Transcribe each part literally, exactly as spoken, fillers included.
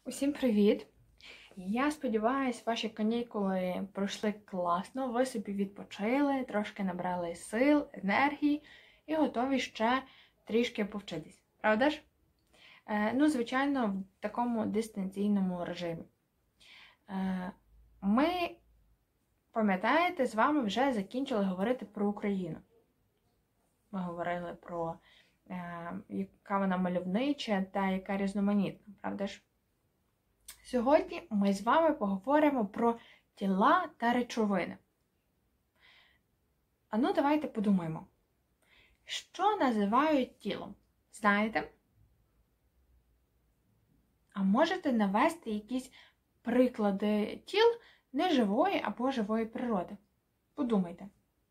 Усім привіт! Я сподіваюся, ваші канікули пройшли класно, ви собі відпочили, трошки набрали сил, енергії і готові ще трішки повчитись. Правда ж? Е, ну, звичайно, в такому дистанційному режимі. Е, ми, пам'ятаєте, з вами вже закінчили говорити про Україну. Ми говорили про, е, яка вона мальовнича та яка різноманітна, правда ж? Сьогодні ми з вами поговоримо про тіла та речовини. А ну, давайте подумаємо. Що називають тілом? Знаєте? А можете навести якісь приклади тіл неживої або живої природи? Подумайте.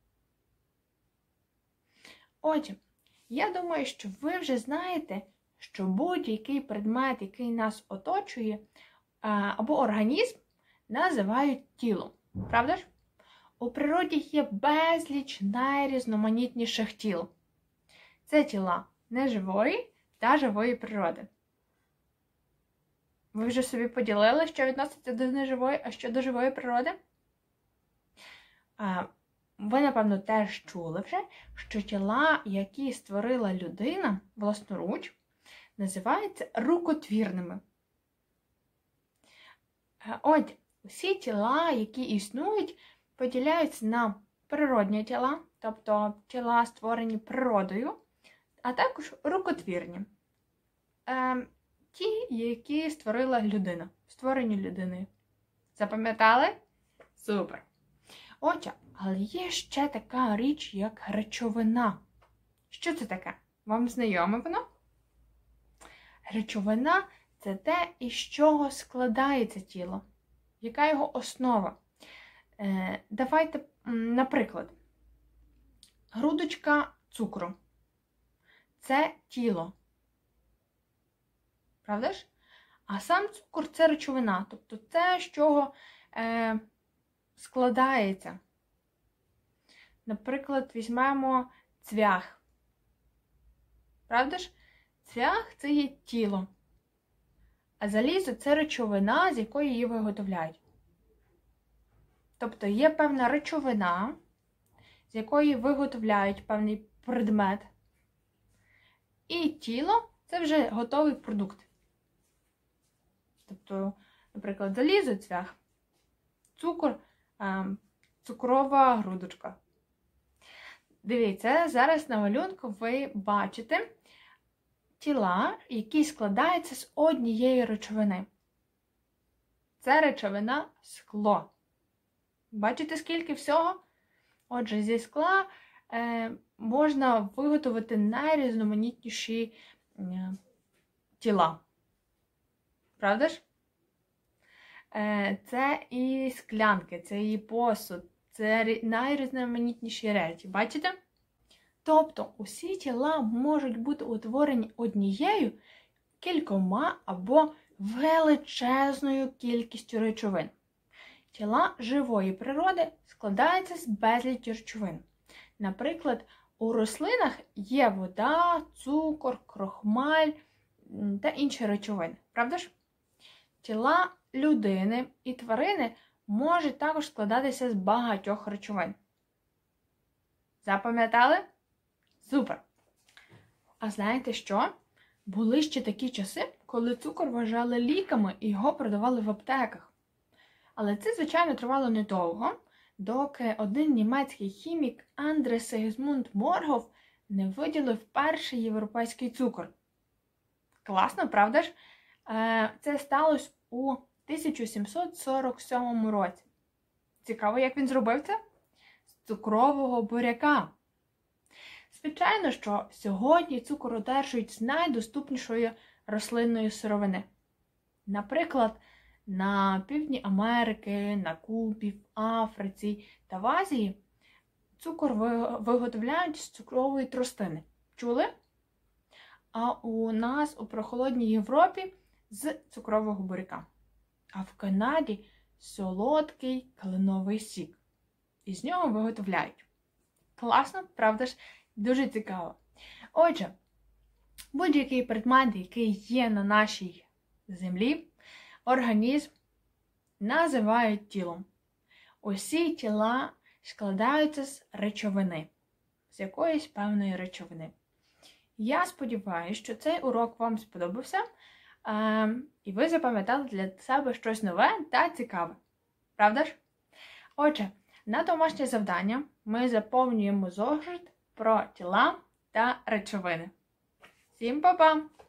Отже, я думаю, що ви вже знаєте, що будь-який предмет, який нас оточує, або організм називають тілом. Правда ж? У природі є безліч найрізноманітніших тіл. Це тіла неживої та живої природи. Ви вже собі поділили, що відноситься до неживої, а що до живої природи? Ви, напевно, теж чули вже, що тіла, які створила людина власноруч, називаються рукотвірними. Отже, усі тіла, які існують, поділяються на природні тіла, тобто тіла, створені природою, а також рукотвірні. Е, ті, які створила людина, створені людиною. Запам'ятали? Супер! Отже, але є ще така річ, як речовина. Що це таке? Вам знайоме воно? Речовина – це те, із чого складається тіло. Яка його основа? Е, давайте, наприклад, грудочка цукру. Це тіло. Правда ж? А сам цукор – це речовина. Тобто це, з чого е, складається. Наприклад, візьмемо цвях. Правда ж? Цвях – це є тіло. А залізо – це речовина, з якої її виготовляють. Тобто є певна речовина, з якої виготовляють певний предмет. І тіло – це вже готовий продукт. Тобто, наприклад, залізо – цвях, цукор – цукрова грудочка. Дивіться, зараз на малюнку ви бачите тіла, які складаються з однієї речовини. Це речовина скло. Бачите, скільки всього? Отже, зі скла е, можна виготовити найрізноманітніші е, тіла. Правда ж? Е, це і склянки, це і посуд, це найрізноманітніші речі. Бачите? Тобто, усі тіла можуть бути утворені однією, кількома або величезною кількістю речовин. Тіла живої природи складаються з безлічі речовин. Наприклад, у рослинах є вода, цукор, крохмаль та інші речовини. Правда ж? Тіла людини і тварини можуть також складатися з багатьох речовин. Запам'ятали? Супер! А знаєте що? Були ще такі часи, коли цукор вважали ліками і його продавали в аптеках. Але це, звичайно, тривало недовго, доки один німецький хімік Андрес Сигізмунд Моргов не виділив перший європейський цукор. Класно, правда ж? Це сталося у тисяча сімсот сорок сьомому році. Цікаво, як він зробив це? З цукрового буряка. Звичайно, що сьогодні цукор одержують з найдоступнішої рослинної сировини. Наприклад, на півдні Америки, на Кубі, в Африці та в Азії цукор виготовляють з цукрової тростини. Чули? А у нас у прохолодній Європі з цукрового буряка. А в Канаді солодкий кленовий сік. І з нього виготовляють. Класно, правда ж? Дуже цікаво. Отже, будь-який предмет, який є на нашій землі, організм називають тілом. Усі тіла складаються з речовини, з якоїсь певної речовини. Я сподіваюся, що цей урок вам сподобався, е- і ви запам'ятали для себе щось нове та цікаве. Правда ж? Отже, на домашнє завдання ми заповнюємо зошит про тіла та речовини. Всім па-па!